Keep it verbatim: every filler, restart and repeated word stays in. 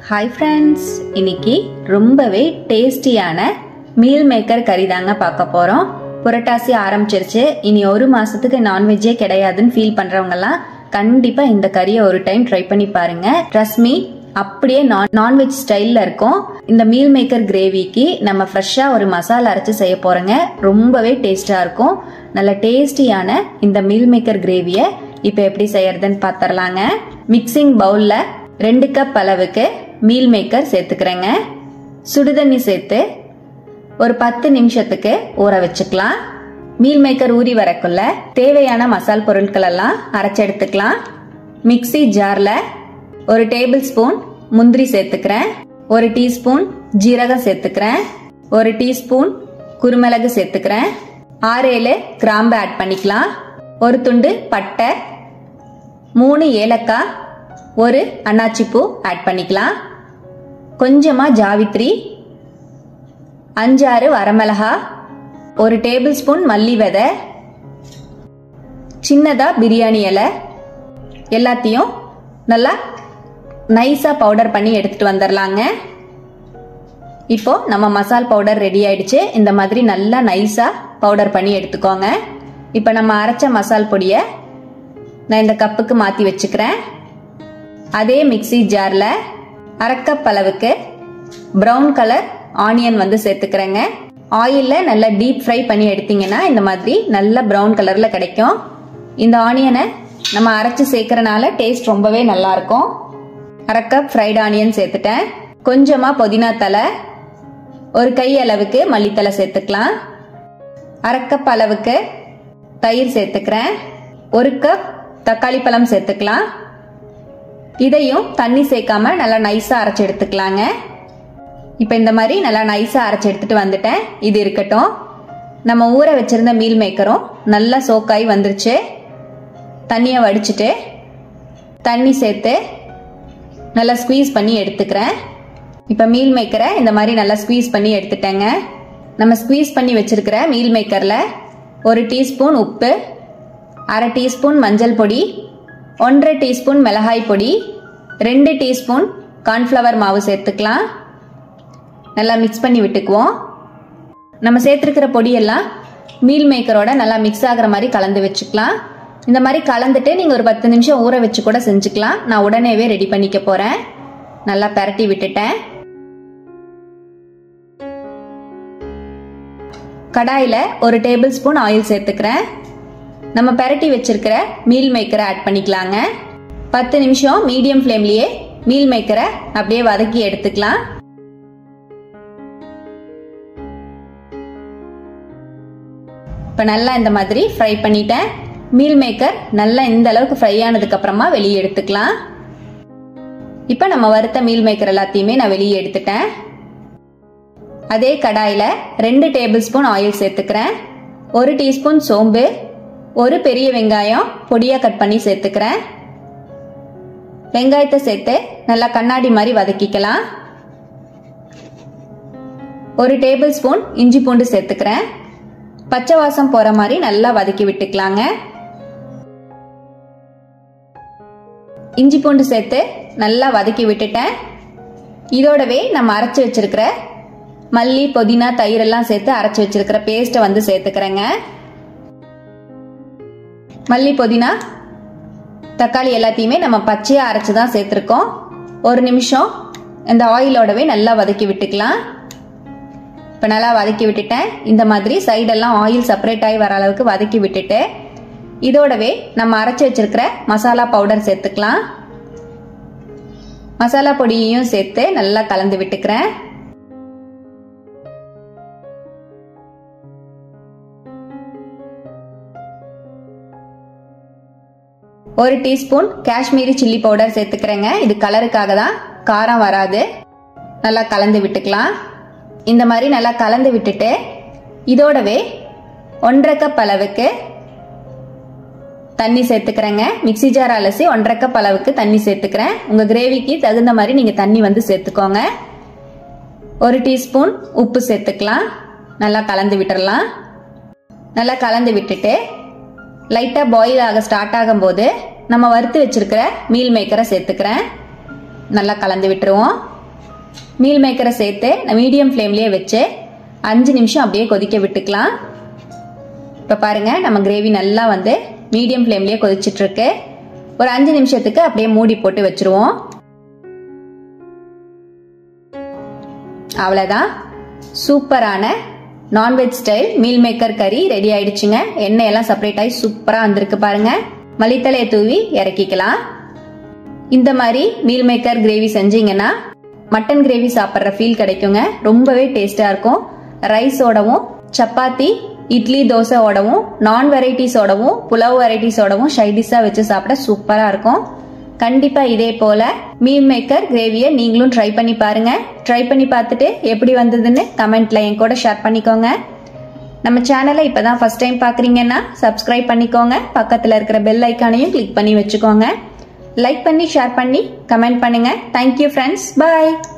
Hi friends, இன்னைக்கு ரொம்பவே டேஸ்டியான மீல் மேக்கர் கறி தாங்க பார்க்க போறோம். புரட்டாசி ஆரம்பிச்சிருச்சு. இனி ஒரு மாசத்துக்கு நான்வெஜ்ஜே கிடையாதுன்னு ஃபீல் பண்றவங்கலாம் கண்டிப்பா இந்த கறியை ஒரு டைம் ட்ரை பண்ணி பாருங்க. ட்ரஸ்ட் மீ, அப்படியே நான்வெஜ் ஸ்டைல்ல இருக்கும். இந்த மீல் மேக்கர் கிரேவிக்கு நம்ம ஃப்ரெஷ்ஷா ஒரு மசாலா அரைச்சு செய்ய போறோங்க. ரொம்பவே டேஸ்டா இருக்கும். நல்ல டேஸ்டியான இந்த மீல் மேக்கர் கிரேவியை இப்ப எப்படி செய்யறதுன்னு பாத்திரலாங்க. மிக்சிங் பவுல்ல ரெண்டு கப் அளவுக்கு மீல் மேக்கர் சேர்த்துக்கிறேங்க. சுடுதண்ணி சேர்த்து ஒரு பத்து நிமிஷத்துக்கு ஊற வச்சுக்கலாம். மீல் மேக்கர் ஊறி வரக்குள்ள தேவையான மசால் பொருட்கள் எல்லாம் அரைச்சு எடுத்துக்கலாம். மிக்சி ஜார்ல ஒரு டேபிள் ஸ்பூன் முந்திரி சேர்த்துக்கிறேன், ஒரு டீஸ்பூன் ஜீரகம் சேர்த்துக்கிறேன், ஒரு டீஸ்பூன் குருமிளகு சேர்த்துக்கிறேன், ஆறு ஏழு கிராம்பு ஆட் பண்ணிக்கலாம், ஒரு துண்டு பட்டை, மூணு ஏலக்காய், ஒரு அன்னாச்சி பூ ஆட் பண்ணிக்கலாம், கொஞ்சமா ஜாவித்ரி, அஞ்சாறு வரமிளகா, ஒரு டேபிள் ஸ்பூன் மல்லி விதை, சின்னதா பிரியாணி இலை, எல்லாத்தையும் நல்லா நைஸா பவுடர் பண்ணி எடுத்துட்டு வந்துடலாங்க. இப்போ நம்ம மசால் பவுடர் ரெடி ஆயிடுச்சு. இந்த மாதிரி நல்லா நைஸா பவுடர் பண்ணி எடுத்துக்கோங்க. இப்போ நம்ம அரைச்ச மசால் பொடியை நான் இந்த கப்புக்கு மாத்தி வச்சுக்கிறேன். அதே மிக்சி ஜார்ல அரை கப் அளவுக்கு பிரவுன் கலர் ஆனியன் வந்து சேர்த்துக்கிறேங்க. ஆயில்ல நல்லா டீப் ஃப்ரை பண்ணி எடுத்தீங்கன்னா இந்த மாதிரி நல்ல பிரவுன் கலர்ல கிடைக்கும். இந்த ஆனியனை நம்ம அரைச்சு சேர்க்கறனால டேஸ்ட் ரொம்பவே நல்லா இருக்கும். அரை கப் ஃப்ரைட் ஆனியன் சேர்த்துட்டேன். கொஞ்சமா புதினா தலை, ஒரு கை அளவுக்கு மல்லித்தலை சேர்த்துக்கலாம். அரை கப் அளவுக்கு தயிர் சேர்த்துக்கிறேன். ஒரு கப் தக்காளி பழம் சேர்த்துக்கலாம். இதையும் தண்ணி சேர்க்காம நல்லா நைஸா அரைச்சு எடுத்துக்கலாங்க. இப்ப இந்த மாதிரி நல்லா நைஸா அரைச்சு எடுத்துட்டு வந்துட்டேன். இது இருக்கட்டும். நம்ம ஊற வச்சிருந்த மீல் மேக்கரும் நல்லா சோக்காய் வந்துருச்சு. தண்ணியை வடிச்சிட்டு தண்ணி சேர்த்து நல்லா ஸ்குவீஸ் பண்ணி எடுத்துக்கிறேன். இப்ப மீல் மேக்கரை இந்த மாதிரி நல்லா ஸ்குவீஸ் பண்ணி எடுத்துட்டேங்க. நம்ம ஸ்குவீஸ் பண்ணி வச்சிருக்கிற மீல் மேக்கர்ல ஒரு டீஸ்பூன் உப்பு, அரை டீஸ்பூன் மஞ்சள் பொடி, ஒன்றரை டீஸ்பூன் மிளகாய் பொடி, ரெண்டு டீஸ்பூன் கார்ன்ஃப்ளவர் மாவு சேர்த்துக்கலாம். நல்லா மிக்ஸ் பண்ணி விட்டுக்குவோம். நம்ம சேர்த்துருக்கிற பொடியெல்லாம் மீல் மேக்கரோட நல்லா மிக்ஸ் ஆகிற மாதிரி கலந்து வச்சுக்கலாம். இந்த மாதிரி கலந்துட்டு நீங்க ஒரு பத்து நிமிஷம் ஊற வச்சு கூட செஞ்சுக்கலாம். நான் உடனேவே ரெடி பண்ணிக்க போறேன். நல்லா பரட்டி விட்டுட்டேன். கடாயில ஒரு டேபிள் ஸ்பூன் ஆயில் சேர்த்துக்கிறேன். நம்ம பரட்டி வச்சிருக்கிற மீல் மேக்கரை ஆட் பண்ணிக்கலாங்க. பத்து நிமிஷம் மீடியம் ஃப்ளேம்லயே மீல் மேக்கரை அப்படியே வதக்கி எடுத்துக்கலாம். இப்ப நல்லா இந்த மாதிரி ஃப்ரை பண்ணிட்டேன். மீல் மேக்கர் நல்லா இந்த அளவுக்கு ஃப்ரை ஆனதுக்கு அப்புறமா வெளியே எடுத்துக்கலாம். இப்ப நம்ம வறுத்த மீல் மேக்கர் எல்லாத்தையுமே நான் வெளியே எடுத்துட்டேன். அதே கடாயில ரெண்டு டேபிள் ஸ்பூன் ஆயில் சேர்த்துக்கிறேன். ஒரு டீஸ்பூன் சோம்பு, ஒரு பெரிய வெங்காயம் பொடியா கட் பண்ணி சேர்த்துக்கிறேன். வெங்காயத்தை சேர்த்து நல்லா கண்ணாடி மாதிரி வதக்கிக்கலாம். ஒரு டேபிள் ஸ்பூன் இஞ்சி பூண்டு சேர்த்துக்கிறேன். பச்சை வாசம் போற மாதிரி நல்லா வதக்கி விட்டுக்கலாங்க. இஞ்சி பூண்டு சேர்த்து நல்லா வதக்கி விட்டுட்டேன். இதோடவே நம்ம அரைச்சு வச்சிருக்கிற மல்லி, புதினா, தயிர் எல்லாம் சேர்த்து அரைச்சு வச்சிருக்கிற பேஸ்ட்டை வந்து சேர்த்துக்கிறேங்க. மல்லி, புதினா, தக்காளி எல்லாத்தையுமே நம்ம பச்சையா அரைச்சுதான் சேர்த்திருக்கோம். ஒரு நிமிஷம் இந்த ஆயிலோடவே நல்லா வதக்கி விட்டுக்கலாம். இப்ப நல்லா வதக்கி விட்டுட்டேன். இந்த மாதிரி சைடெல்லாம் ஆயில் செப்பரேட் ஆகி வர அளவுக்கு வதக்கி விட்டுட்டு இதோடவே நம்ம அரைச்சு வச்சிருக்கிற மசாலா பவுடர் சேர்த்துக்கலாம். மசாலா பொடியையும் சேர்த்து நல்லா கலந்து விட்டுக்கிறேன். ஒரு டீஸ்பூன் காஷ்மீரி சில்லி பவுடர் சேர்த்துக்கிறேங்க. இது கலருக்காக தான், காரம் வராது. நல்லா கலந்து விட்டுக்கலாம். இந்த மாதிரி நல்லா கலந்து விட்டுட்டு இதோடவே ஒன்றரை கப் அளவுக்கு தண்ணி சேர்த்துக்கிறேங்க. மிக்சி ஜார் அலசி ஒன்றரை கப் அளவுக்கு தண்ணி சேர்த்துக்கிறேன். உங்க கிரேவிக்கு தகுந்த மாதிரி நீங்க தண்ணி வந்து சேர்த்துக்கோங்க. ஒரு டீஸ்பூன் உப்பு சேர்த்துக்கலாம். நல்லா கலந்து விட்டுறலாம். நல்லா கலந்து விட்டுட்டு லைட்டா பாயில் ஆக ஸ்டார்ட் ஆகும் போது நம்ம வறுத்து வச்சிருக்கிற மீல் மேக்கரை சேர்த்துக்கிறேன். நல்லா கலந்து விட்டுருவோம். மீல் மேக்கரை சேர்த்து மீடியம் ஃப்ளேம்லேயே வச்சு அஞ்சு நிமிஷம் அப்படியே கொதிக்க விட்டுக்கலாம். இப்போ பாருங்க நம்ம கிரேவி நல்லா வந்து மீடியம் ஃப்ளேம்லேயே கொதிச்சிட்டு இருக்கு. ஒரு அஞ்சு நிமிஷத்துக்கு அப்படியே மூடி போட்டு வச்சிருவோம். அவ்வளோதான், சூப்பரான நான்வெஜ் ஸ்டைல் மீல் மேக்கர் கறி ரெடி ஆயிடுச்சுங்க. எண்ணெய் எல்லாம் செப்பரேட் ஆகி சூப்பராக வந்திருக்கு பாருங்க. மல்லித்தலையை தூவி இறக்கிக்கலாம். இந்த மாதிரி மீல் மேக்கர் கிரேவி செஞ்சீங்கன்னா மட்டன் கிரேவி சாப்பிட்ற ஃபீல் கிடைக்குங்க. ரொம்பவே டேஸ்டா இருக்கும். ரைஸோடவும் சப்பாத்தி இட்லி தோசையோடவும் நான் வெரைட்டிஸோடவும் புலாவ் வெரைட்டிஸோடவும் சைடிஷா வச்சு சாப்பிட சூப்பரா இருக்கும். கண்டிப்பா இதே போல மீல் மேக்கர் கிரேவியை நீங்களும் ட்ரை பண்ணி பாருங்க. ட்ரை பண்ணி பார்த்துட்டு எப்படி வந்ததுன்னு கமெண்ட்ல என் கூட ஷேர் பண்ணிக்கோங்க. நம்ம சேனலை இப்பதான் ஃபர்ஸ்ட் டைம் பாக்குறீங்கன்னா சப்ஸ்கிரைப் பண்ணிக்கோங்க. பக்கத்துல இருக்கிற பெல் ஐக்கானையும் கிளிக் பண்ணி வச்சுக்கோங்க. லைக் பண்ணி ஷேர் பண்ணி கமெண்ட் பண்ணுங்க. தேங்க்யூ ஃப்ரெண்ட்ஸ், பாய்.